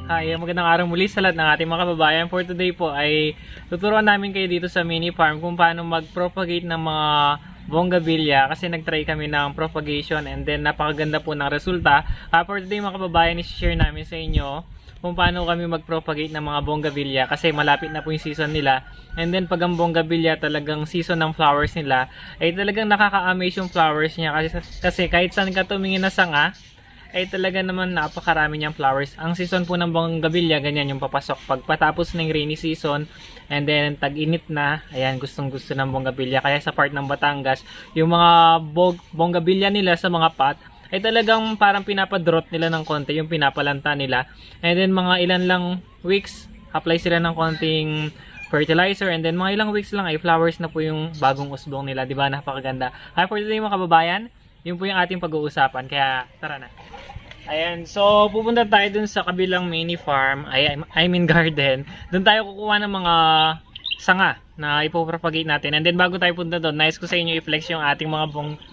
Hi, magandang araw muli sa lahat ng ating mga kababayan. For today po ay tuturuan namin kayo dito sa mini farm kung paano mag-propagate ng mga bonggabilya kasi nag-try kami ng propagation and then napakaganda po ng resulta. For today mga kababayan, i-share namin sa inyo kung paano kami mag-propagate ng mga bonggabilya kasi malapit na po yung season nila. And then pag ang bonggabilya talagang season ng flowers nila ay talagang nakaka-amaze yung flowers niya kasi kahit saan ka tumingin na sanga ay talaga naman napakarami niyang flowers. Ang season po ng bonggabilya, ganyan yung papasok. Pagpatapos ng rainy season, and then tag-init na, ayan, gustong-gusto ng bonggabilya. Kaya sa part ng Batangas, yung mga bonggabilya nila sa mga pot, ay talagang parang pinapadrot nila ng konti, yung pinapalanta nila. And then mga ilan lang weeks, apply sila ng konting fertilizer, and then mga ilang weeks lang ay flowers na po yung bagong usbong nila. Diba? Napakaganda. Hi for today mga kababayan, yun po yung ating pag-uusapan. Kaya tara na. Ayan, so pupunta tayo dun sa kabilang mini farm, I mean garden. Dun tayo kukuha ng mga sanga na ipopropagate natin. And then bago tayo punta doon, nice ko sa inyo i-flex yung ating mga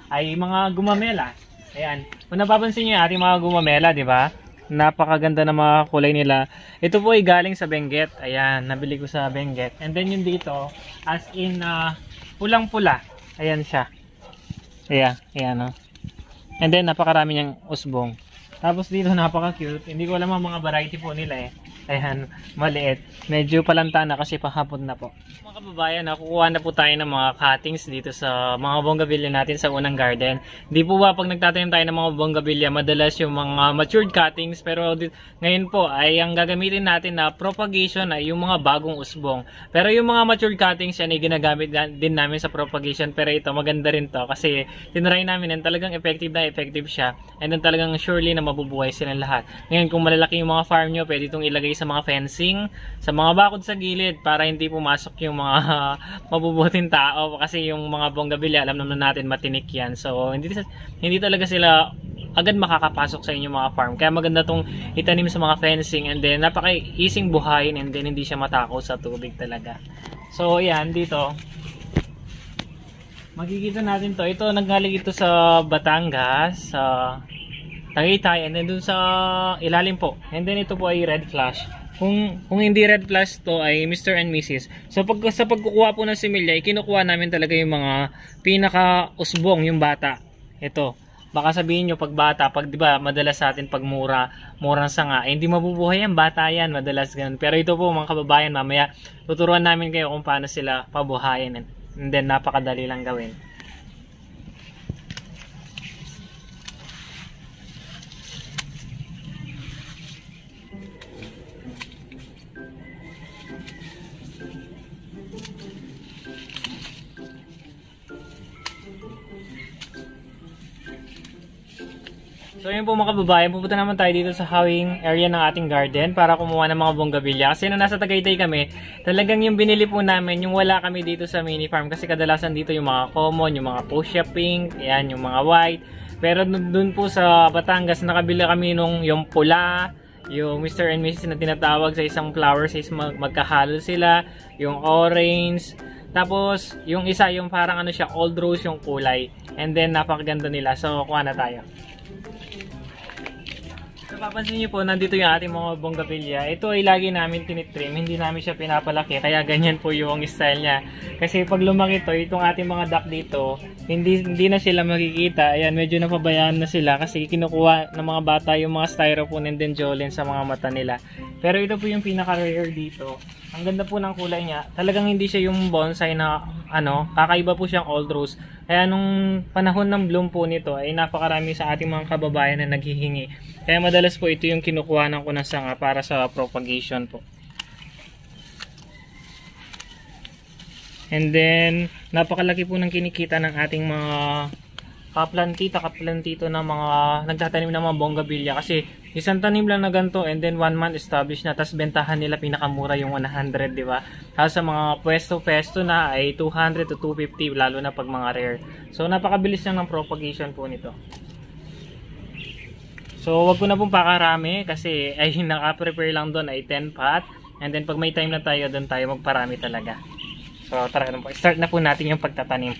mga gumamela. Ayan, kung napapansin nyo yung ating mga gumamela, di ba? Napakaganda ng mga kulay nila. Ito po ay galing sa Benguet. Ayan, nabili ko sa Benguet. And then yung dito, as in pulang-pula. Ayan siya. Ayan, ayan o. And then napakarami niyang usbong. Tapos dito napaka-cute. Hindi ko alam ang mga variety po nila eh. Ayan, maliit. Medyo palanta na kasi pahapon na po. Mga kababayan, kukuha na po tayo ng mga cuttings dito sa mga bonggabilya natin sa unang garden. Hindi po ba pag nagtatanim tayo ng mga bonggabilya, madalas yung mga matured cuttings. Pero ngayon po ay ang gagamitin natin na propagation ay yung mga bagong usbong. Pero yung mga matured cuttings yan ay ginagamit din namin sa propagation. Pero ito maganda rin to kasi tinry namin and talagang effective na effective siya. And then talagang surely na mabubuhay silang lahat. Ngayon kung malalaki yung mga farm nyo, pwede itong ilagay sa mga fencing, sa mga bakod sa gilid para hindi pumasok yung mga mabubuting tao kasi yung mga bonggabilya alam naman natin matinik yan. So hindi talaga sila agad makakapasok sa inyong mga farm. Kaya maganda tong itanim sa mga fencing and then napaka-easing buhayin and then hindi siya matakot sa tubig talaga. So yan dito. Makikita natin to. Ito nanggaling ito sa Batangas, sa Tagaytay, and then dun sa ilalim po. And then ito po ay red flash. Kung hindi red flash to ay Mr. and Mrs. So sa pagkukuha po ng similya, kinukuha namin talaga yung mga pinaka-usbong, yung bata. Ito. Baka sabihin nyo pag bata, pag di ba madalas sa atin pag murang sanga, hindi mabubuhay yan, bata yan, madalas ganun. Pero ito po mga kababayan, mamaya tuturuan namin kayo kung paano sila pabuhayin. And then napakadali lang gawin. So yun po mga kababayan, pupunta naman tayo dito sa hawing area ng ating garden para kumuha ng mga bonggabilya. Kasi nung nasa Tagaytay kami, talagang yung binili po namin, yung wala kami dito sa mini farm. Kasi kadalasan dito yung mga common, yung mga fuchsia pink, yan, yung mga white. Pero dun po sa Batangas, nakabila kami nung yung pula, yung Mr. and Mrs. na tinatawag sa isang flower size, magkahalo sila, yung orange. Tapos yung isa, yung parang ano siya, old rose yung kulay. And then napakaganda nila. So kuha na tayo. Papansin niyo po, nandito yung ating mga bonggabilya. Ito ay lagi namin tinitrim, hindi namin siya pinapalaki, kaya ganyan po yung style niya. Kasi pag lumaki to, itong ating mga duck dito, hindi na sila makikita. Ayan, medyo napabayaan na sila kasi kinukuha ng mga bata yung mga styrofoam and then jolene sa mga mata nila. Pero ito po yung pinaka-rare dito. Ang ganda po ng kulay niya. Talagang hindi siya yung bonsai na kakaiba po siyang old rose. Kaya nung panahon ng bloom po nito ay napakarami sa ating mga kababayan na naghihingi. Kaya madalas po ito yung kinukuhanan ko ng sanga para sa propagation po. And then napakalaki po ng kinikita ng ating mga kaplantito na mga nagtatanim ng mga bonggabilya kasi isang tanim lang na ganito and then 1 month established na, tas bentahan nila pinakamura yung 100, di ba? Tapos sa mga pwesto na ay 200 to 250 lalo na pag mga rare. So napakabilis lang ng propagation po nito. So wag ko na pong pakarami kasi ay naka-prepare lang doon ay 10 pot and then pag may time na tayo doon tayo magparami talaga. So tara na po, start na po natin yung pagtatanim.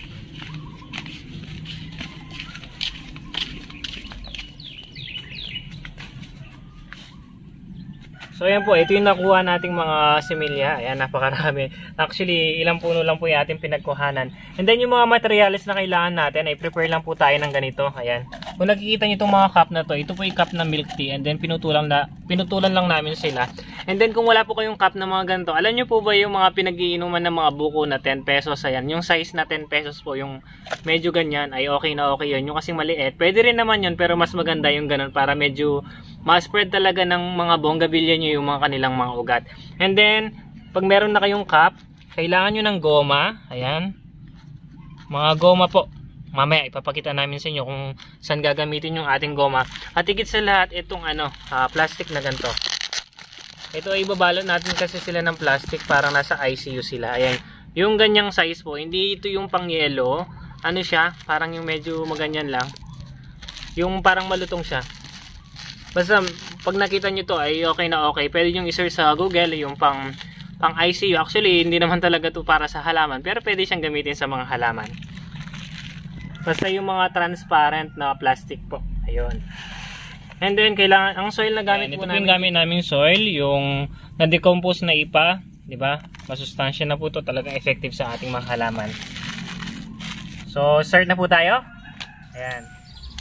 So So ayan po, ito yung nakuha nating mga similya. Ayan, napakarami. Actually, ilang puno lang po yung ating pinagkuhanan. And then yung mga materials na kailangan natin, ay prepare lang po tayo ng ganito. Ayan. Kung nakikita nyo itong mga cup na to, ito po yung cup na milk tea. And then pinutulan lang namin sila. And then kung wala po kayong cup na mga ganito, alam nyo po ba yung mga pinag-iinuman ng mga buko na 10 pesos? Ayan, yung size na 10 pesos po, yung medyo ganyan, ay okay na okay yun. Yung kasing maliit, pwede rin naman yun, pero mas maganda yung ganun para medyo ma-spread talaga ng mga bonggabilya nyo yung mga kanilang mga ugat. And then, pag meron na kayong cup, kailangan nyo ng goma. Ayan. Mga goma po. Mamaya, ipapakita namin sa inyo kung saan gagamitin yung ating goma. At higit sa lahat, itong plastic na ganito. Ito ay ibabalot natin kasi sila ng plastic parang nasa ICU sila. Ayan. Yung ganyang size po, hindi ito yung pang yelo. Ano siya? Parang yung medyo maganyan lang. Yung parang malutong siya. Basta pag nakita nyo to ay okay na okay. Pwede nyo i-search sa Google yung pang ICU. Actually hindi naman talaga to para sa halaman, pero pwede siyang gamitin sa mga halaman. Basta yung mga transparent na plastic po. Ayun. And then kailangan ang soil na gamit po namin. Ito yung gamit naming soil, yung na-decompose na ipa, di ba? Masustansya na po to, talagang effective sa ating mga halaman. So start na po tayo. Ayan.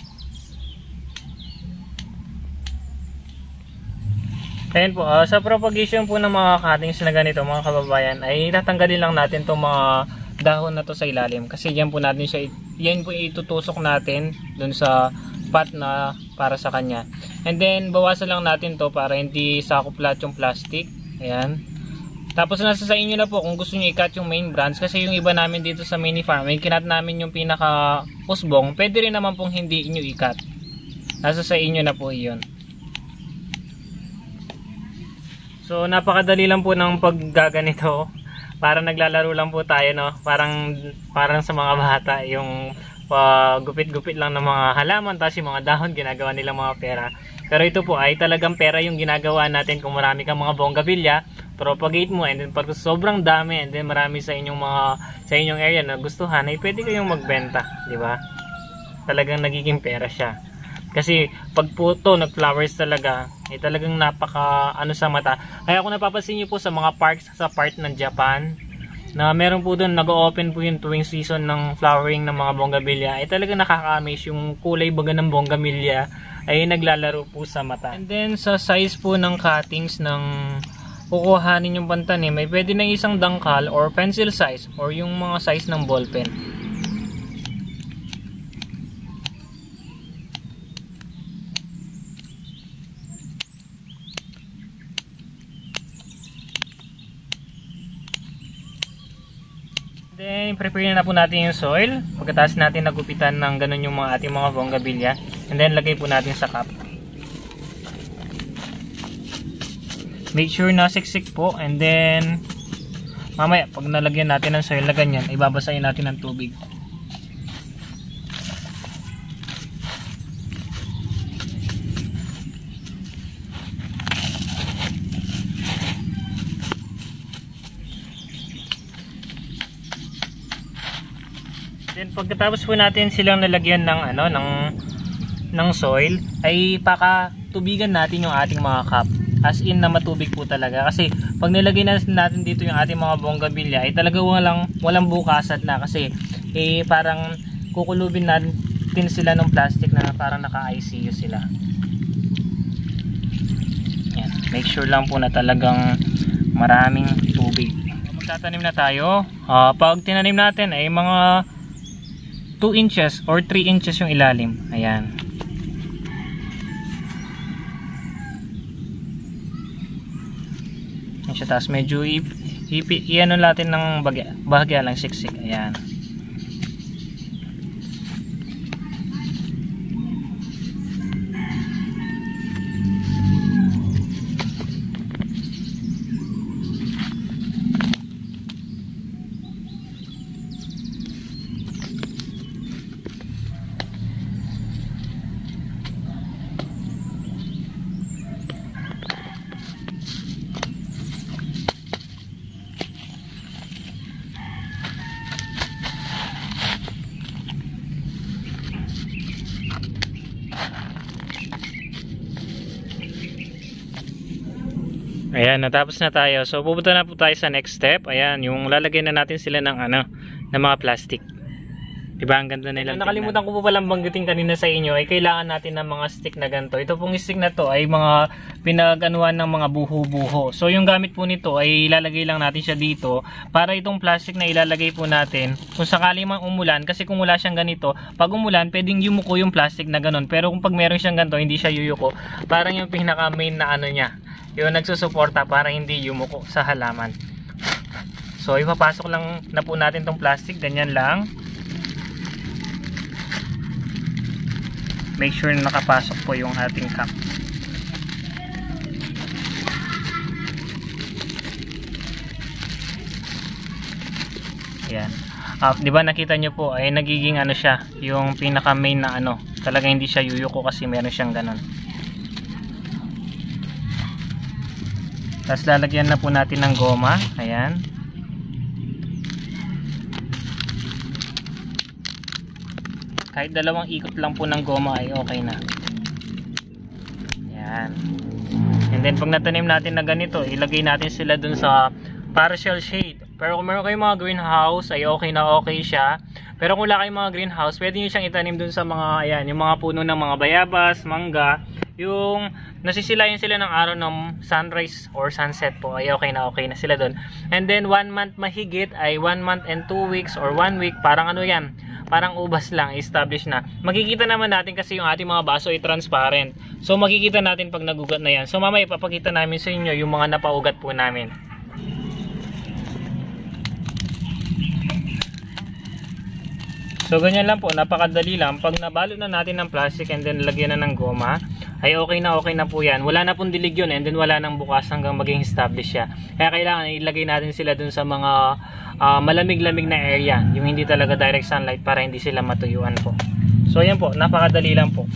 Ayan po, sa propagation po ng mga cuttings na ganito mga kababayan, ay tatanggalin lang natin itong mga dahon na to sa ilalim. Kasi yan po natin siya, yan po itutusok natin dun sa pot na para sa kanya. And then, bawasan lang natin to para hindi sakop lahat yung plastic. Ayan. Tapos nasa sa inyo na po kung gusto nyo i-cut yung main branch. Kasi yung iba namin dito sa mini farm, ay kinat namin yung pinaka usbong. Pwede rin naman pong hindi nyo i-cut. Nasa sa inyo na po yun. So napakadali lang po ng paggaganito. Parang naglalaro lang po tayo, no? Parang sa mga bata yung gupit-gupit lang ng mga halaman, tapos yung mga dahon ginagawa nilang mga pera. Pero ito po ay talagang pera yung ginagawa natin. Kung marami kang mga bonggabilya, propagate mo, and then pag sobrang dami and then marami sa inyong area na gustuhan, ay pwede kayong magbenta, di ba? Talagang nagiging pera siya. Kasi pag po ito nag-flowers talaga, ay talagang napaka sa mata. Kaya kung napapansin niyo po sa mga parks sa part ng Japan, na meron po doon nag-open po yung tuwing season ng flowering ng mga bonggabilya, ay talagang nakaka-amaze yung kulay baga ng bonggabilya ay naglalaro po sa mata. And then sa size po ng cuttings ng kukuhanin yung pantanim, may pwede na isang dangkal or pencil size or yung mga size ng ballpen. Then, prepare na po natin yung soil. Pagkatapos natin nagupitan ng ganun yung ating mga bonggabilya. And then, lagay po natin sa cup. Make sure na siksik po. And then, mamaya, pag nalagyan natin ng soil na ganyan, ibabasahin natin ng tubig. Then pagkatapos po natin silang nalagyan ng ng soil, ay pakatubigan natin yung ating mga cup. As in na matubig po talaga, kasi pag nilagay natin dito yung ating mga bonggabilya, ay talaga walang bukasan na, kasi parang kukulubin natin sila ng plastic na parang naka-ICU sila. Yan. Make sure lang po na talagang maraming tubig. Magtatanim na tayo. Pag tinanim natin ay mga 2 inches or 3 inches yung ilalim. Ayan. Ayan siya. Tapos medyo i-ano natin ng bahagya lang, siksik. Ayan. Ayan, natapos na tayo. So pupunta na po tayo sa next step. Ayan, yung lalagay na natin sila ng ng mga plastic. Diba, ang ganda nila. Nakalimutan ko po palang banggitin kanina sa inyo ay kailangan natin ng mga stick na ganito. Ito pong stick na to ay mga pinag-anuan ng mga buho-buho. So yung gamit po nito ay ilalagay lang natin siya dito para itong plastic na ilalagay po natin kung sakali mang umulan, kasi kung wala siyang ganito, pag umulan pwedeng yumuko yung plastic na ganon. Pero kung pag meron siyang ganito, hindi siya yuyuko. Parang yung pinaka main na niya, yung nagsusuporta para hindi yumuko sa halaman. So ipapasok lang na po natin tong plastic, ganyan lang. Make sure na nakapasok po yung ating cap. Ayan. Di ba nakita nyo po ay nagiging siya, yung pinaka main na talaga hindi siya yuyuko kasi meron siyang ganon. Tapos lalagyan na po natin ng goma. Ayan. Kahit dalawang ikot lang po ng goma ay okay na. Ayan. And then pag natanim natin na ganito, ilagay natin sila dun sa partial shade. Pero kung meron kayong mga greenhouse ay okay na okay siya. Pero kung wala kayong mga greenhouse, pwede nyo siyang itanim dun sa mga, ayan, yung mga puno ng mga bayabas, mangga. Yung nasisilayan sila ng araw ng sunrise or sunset po ay okay na sila dun. And then 1 month mahigit ay 1 month and 2 weeks or 1 week, parang yan, parang ubas lang, established na. Makikita naman natin kasi yung ating mga baso ay transparent. So makikita natin pag nagugat na yan. So mamaya ipapakita namin sa inyo yung mga napaugat po namin. So ganyan lang po, napakadali lang. Pag nabalot na natin ng plastic and then lagyan na ng goma, ay okay na po yan. Wala na pong dilig yun and then wala nang bukas hanggang maging established siya. Kaya kailangan ilagay natin sila dun sa mga malamig-lamig na area, yung hindi talaga direct sunlight para hindi sila matuyuan po. So ayan po, napakadali lang po.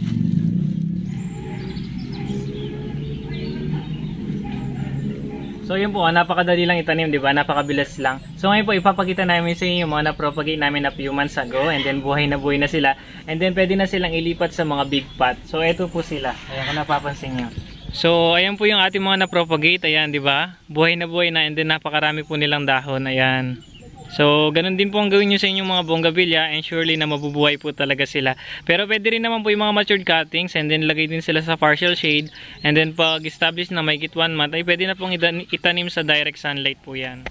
So yun po, napakadali lang itanim, di ba? Napakabilis lang. So ngayon po, ipapakita namin sa inyo yung mga na-propagate namin na few months ago and then buhay na sila. And then pwede na silang ilipat sa mga big pot. So ito po sila. Ayan kung napapansin nyo. So ayan po yung ating mga na-propagate. Ayan, di ba? Buhay na and then napakarami po nilang dahon. Ayan. So ganun din po ang gawin nyo sa inyong mga bonggabilya and surely na mabubuhay po talaga sila. Pero pwede rin naman po yung mga matured cuttings and then lagay din sila sa partial shade and then pag establish na mahigit 1 month ay pwede na pong itanim sa direct sunlight po yan.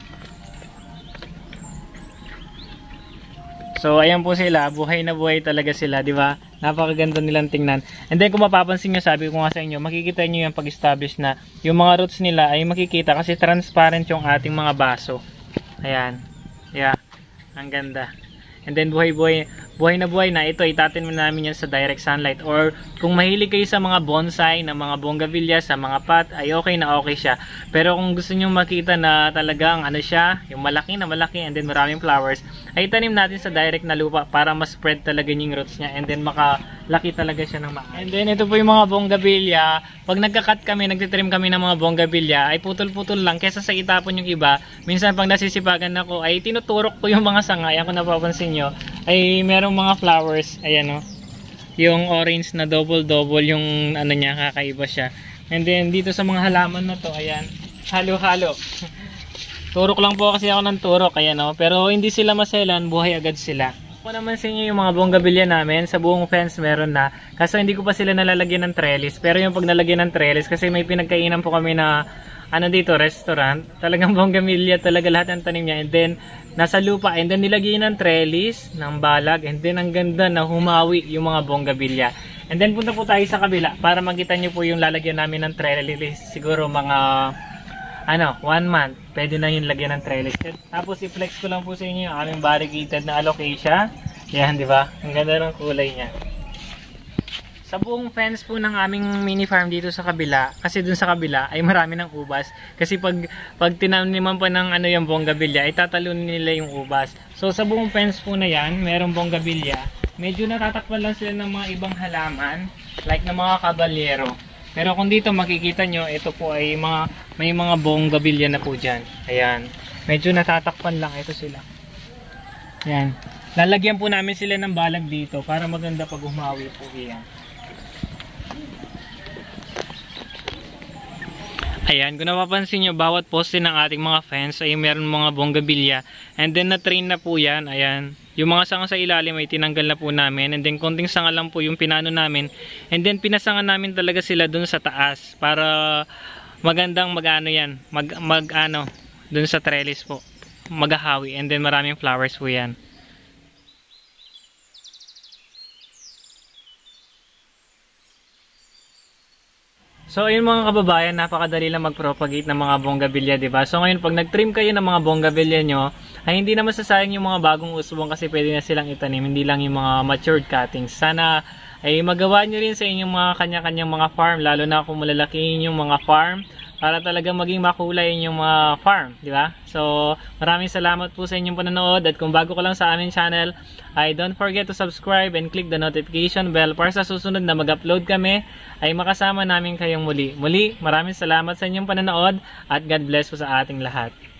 So ayan po sila, buhay na buhay talaga sila, di ba? Napakaganda nilang tingnan. And then kung mapapansin nyo, sabi ko nga sa inyo, makikita nyo yung pag-establish na yung mga roots nila ay makikita kasi transparent yung ating mga baso. Ayan. Yeah, ang ganda. And then buhay na ito, itatanim namin yan sa direct sunlight. Or kung mahilig kayo sa mga bonsai, na mga bonggabilya, sa mga pot, ay okay na okay siya. Pero kung gusto nyo makita na talagang siya, yung malaki and then maraming flowers, ay itanim natin sa direct na lupa para mas spread talaga yung roots niya and then makalaki talaga siya ng maayos. And then ito po yung mga bonggabilya. Pag nagka-cut kami, nagtitrim kami ng mga bonggabilya, ay putol-putol lang kesa sa itapon yung iba. Minsan pag nasisipagan ako, ay tinuturok ko yung mga sanga. Ayan kung napapansin nyo, ay merong mga flowers. Ayan o. Yung orange na double-double yung niya, kakaiba siya. And then dito sa mga halaman na to, ayan, halo-halo. Turok lang po kasi ako ng turok, ayan o. Pero hindi sila maselan, buhay agad sila. Ako naman sa inyo yung mga bonggabilya namin, sa buong fence meron na. Kaso hindi ko pa sila nalalagyan ng trellis. Pero yung pag nalagyan ng trellis, kasi may pinagkainan po kami na dito, restaurant. Talagang bonggabilya talaga lahat ng tanim niya. And then nasa lupa, and then nilagyan ng trellis, ng balag, and then ang ganda na humawi yung mga bonggabilya. And then punta po tayo sa kabila para makita nyo po yung lalagyan namin ng trellis. Siguro mga 1 month, pwede na yung lagyan ng trellis. Tapos i-flex ko lang po sa inyo yung aming variegated na alocasia. Yan, di ba? Ang ganda ng kulay niya. Sa buong fence po ng aming mini farm dito sa kabila, kasi dun sa kabila ay marami ng ubas. Kasi pag tinaniman pa ng yung bonggabilya, ay tatalunin nila yung ubas. So sa buong fence po na yan, merong bonggabilya. Medyo natatakpan lang sila ng mga ibang halaman, like ng mga kabalyero. Pero kung dito makikita nyo, ito po ay may mga bonggabilya na po dyan. Ayan. Medyo natatakpan lang. Ito sila. Ayan. Lalagyan po namin sila ng balag dito para maganda pag humawi po yan. Ayan, kung napapansin nyo, bawat poste ng ating mga fence ay meron mga bonggabilya. And then na-train na po yan. Ayan. Yung mga sanga sa ilalim ay tinanggal na po namin. And then konting sanga lang po yung pinano namin. And then pinasanga namin talaga sila dun sa taas. Para magandang mag-ano yan. Mag-ano dun sa trellis po. Maghahawi. And then maraming flowers po yan. So ayun mga kababayan, napakadali lang mag-propagate ng mga bonggabilya, diba? So ngayon pag nag-trim kayo ng mga bonggabilya nyo, ay hindi na masasayang yung mga bagong usbong kasi pwede na silang itanim, hindi lang yung mga matured cuttings. Sana ay magawa nyo rin sa inyong mga kanya-kanyang mga farm, lalo na kung malalakihin yung mga farm, para talaga maging makulay yung mga farm, di ba? So, maraming salamat po sa inyong panonood, at kung bago ka lang sa aming channel, ay don't forget to subscribe and click the notification bell para sa susunod na mag-upload kami, ay makasama namin kayong muli. Muli, maraming salamat sa inyong panonood, at God bless po sa ating lahat.